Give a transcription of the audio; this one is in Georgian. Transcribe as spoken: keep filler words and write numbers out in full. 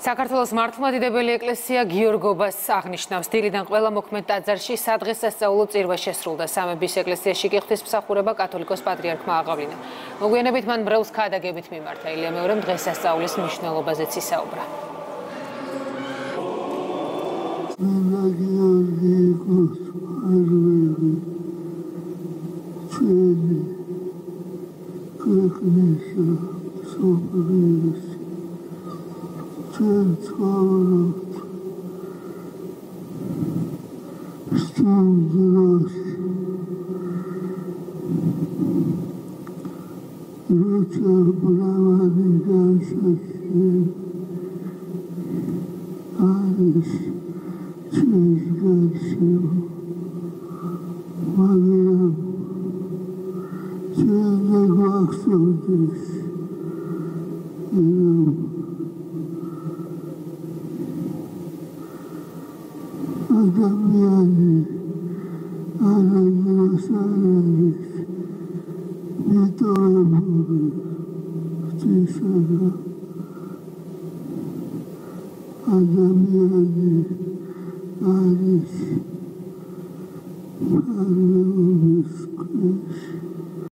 საქართველოს მართლმადიდებელი ეკლესია გიორგობას აღნიშნავს. დილიდან ყველა მოქმედ ტაძარში სადღესასწაულო წირვა შესრულდა. სამების ეკლესიაში კი ღვთისმსახურება კათოლიკოს პატრიარქმა აღავლინა. მოგვიანებით მან ბრელს ქადაგებით მიმართა. ილია მეორემ დღესასწაულის მნიშვნელობაზეც ისაუბრა. Transport Stangros Ruta Bravani Gansaki Aris Chesgatsio Magaram Chesgaksodis Adamyani, Anandrosaris, Nitoraburi, Tisara, Adamyani, Aris, Anandrosaris.